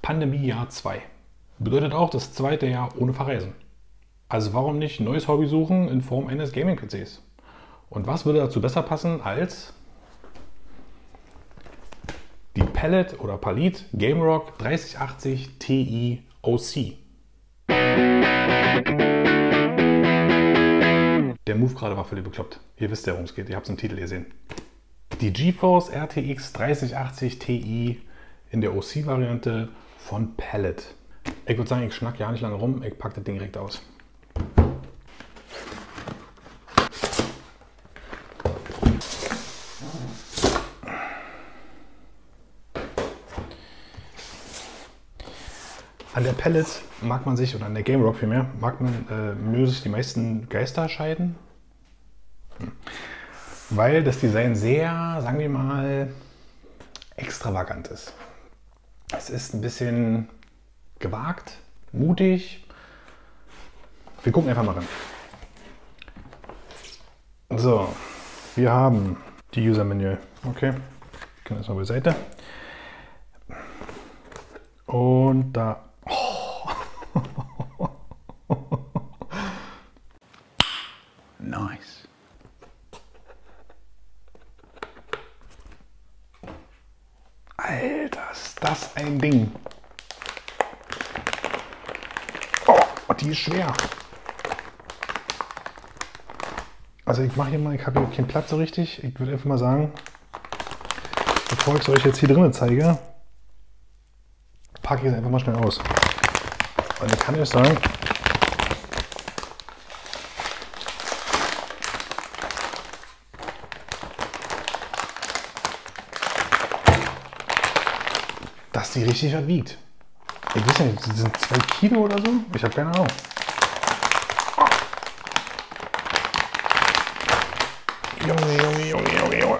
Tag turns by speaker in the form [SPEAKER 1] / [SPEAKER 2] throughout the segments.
[SPEAKER 1] Pandemiejahr 2. Bedeutet auch das zweite Jahr ohne Verreisen. Also warum nicht ein neues Hobby suchen in Form eines Gaming-PCs? Und was würde dazu besser passen als die Pallet oder Palit GameRock 3080 Ti OC. Der Move gerade war völlig bekloppt. Ihr wisst ja, worum es geht. Ihr habt es im Titel gesehen. Die GeForce RTX 3080 Ti in der OC-Variante von Pallet. Ich würde sagen, ich schnack ja nicht lange rum. Ich packe das Ding direkt aus. An der Pallet mag man sich, oder an der GameRock vielmehr, mögen sich die meisten Geister scheiden. Weil das Design sehr, sagen wir mal, extravagant ist. Es ist ein bisschen gewagt, mutig. Wir gucken einfach mal rein. So, wir haben die User-Menü. Okay, ich kann das mal beiseite. Und da. Oh. Nice. Alter, ist das ein Ding. Oh, die ist schwer. Also ich mache hier mal, ich habe hier keinen Platz so richtig. Ich würde einfach mal sagen, bevor ich es euch jetzt hier drinnen zeige, packe ich es einfach mal schnell aus. Und ich kann euch sagen, dass die richtig was wiegt. Ich weiß nicht, das sind 2 Kilo oder so? Ich habe keine Ahnung. Junge, Junge, Junge, Junge, Junge.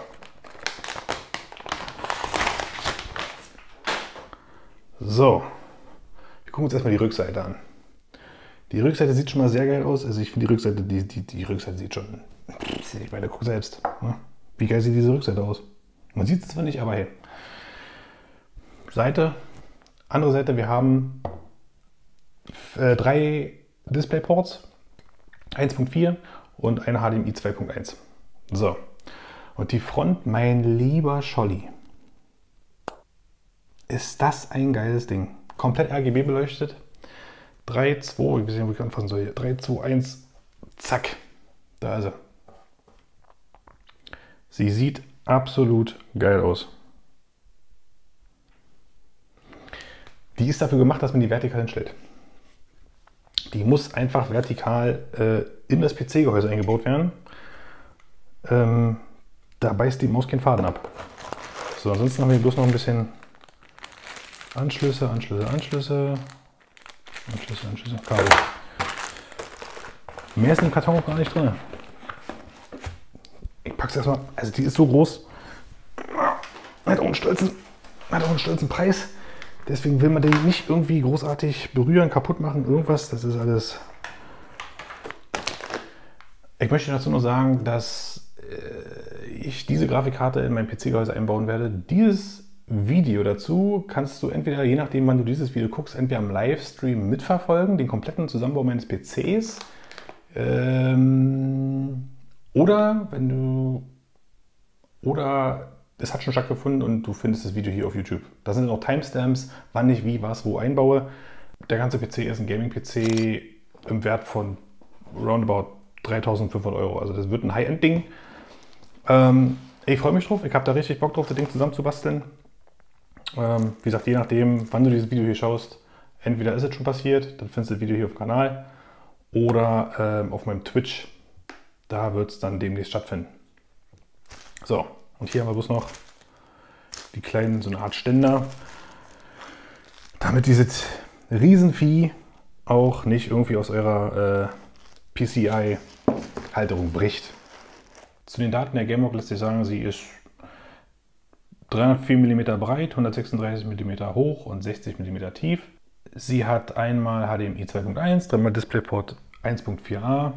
[SPEAKER 1] So, wir gucken uns erstmal die Rückseite an. Die Rückseite sieht schon mal sehr geil aus. Also ich finde die Rückseite, die Rückseite sieht schon, ich meine, guck selbst. Ne? Wie geil sieht diese Rückseite aus? Man sieht es zwar nicht, aber hey. Seite, andere Seite, wir haben 3 Displayports, 1.4 und eine HDMI 2.1. So, und die Front, mein lieber Scholli. Ist das ein geiles Ding. Komplett RGB beleuchtet. 3, 2, ich weiß nicht, wo ich anfassen soll hier. 3, 2, 1, zack. Da ist sie. Sie sieht absolut geil aus. Die ist dafür gemacht, dass man die vertikal hinstellt. Die muss einfach vertikal in das PC-Gehäuse eingebaut werden. Da beißt die Maus keinen Faden ab. So, ansonsten haben wir bloß noch ein bisschen Anschlüsse, Kabel. Mehr ist im Karton auch gar nicht drin. Ich pack's erstmal, also die ist so groß. Hat auch einen stolzen Preis. Deswegen will man die nicht irgendwie großartig berühren, kaputt machen, irgendwas. Das ist alles. Ich möchte dazu nur sagen, dass ich diese Grafikkarte in mein PC-Gehäuse einbauen werde. Dieses Video dazu kannst du entweder, je nachdem wann du dieses Video guckst, entweder im Livestream mitverfolgen, den kompletten Zusammenbau meines PCs, oder es hat schon stattgefunden und du findest das Video hier auf YouTube. Da sind noch Timestamps, wann ich wie, was, wo einbaue. Der ganze PC ist ein Gaming-PC im Wert von roundabout 3.500 €. Also das wird ein High-End-Ding. Ich freue mich drauf, ich habe da richtig Bock drauf, das Ding zusammen zu basteln. Wie gesagt, je nachdem, wann du dieses Video hier schaust, entweder ist es schon passiert, dann findest du das Video hier auf dem Kanal, oder auf meinem Twitch, da wird es dann demnächst stattfinden. So, und hier haben wir bloß noch die kleinen, so eine Art Ständer, damit dieses Riesenvieh auch nicht irgendwie aus eurer PCI-Halterung bricht. Zu den Daten der GameRock lässt sich sagen, sie ist 304 mm breit, 136 mm hoch und 60 mm tief. Sie hat einmal HDMI 2.1, dreimal DisplayPort 1.4a.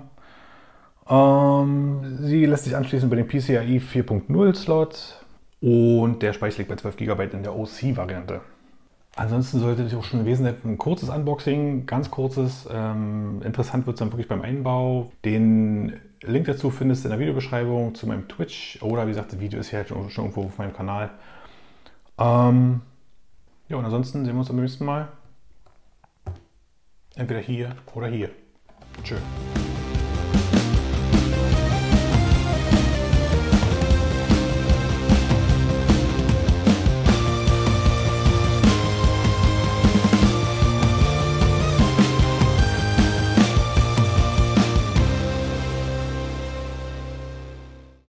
[SPEAKER 1] Sie lässt sich anschließen bei dem PCIe 4.0 Slot und der Speicher liegt bei 12 GB in der OC-Variante. Ansonsten sollte es auch schon gewesen sein, ein kurzes Unboxing, ganz kurzes. Interessant wird es dann wirklich beim Einbau. Den Link dazu findest du in der Videobeschreibung zu meinem Twitch oder wie gesagt, das Video ist ja schon irgendwo auf meinem Kanal. Ja, und ansonsten sehen wir uns beim nächsten Mal. Entweder hier oder hier. Tschö.